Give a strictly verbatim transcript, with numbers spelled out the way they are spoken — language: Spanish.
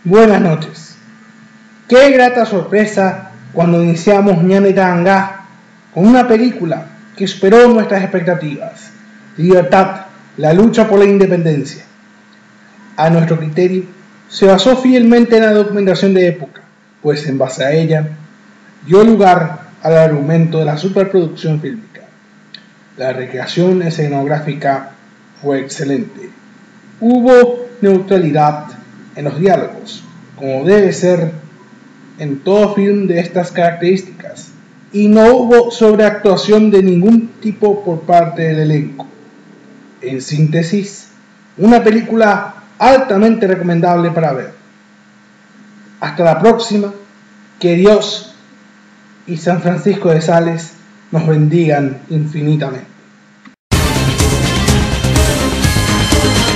Buenas noches. Qué grata sorpresa cuando iniciamos Ñanetanga con una película que superó nuestras expectativas. Libertad, la lucha por la independencia. A nuestro criterio, se basó fielmente en la documentación de época, pues en base a ella dio lugar al argumento de la superproducción fílmica. La recreación escenográfica fue excelente. Hubo neutralidad en los diálogos, como debe ser en todo film de estas características, y no hubo sobreactuación de ningún tipo por parte del elenco. En síntesis, una película altamente recomendable para ver. Hasta la próxima, que Dios y San Francisco de Sales nos bendigan infinitamente.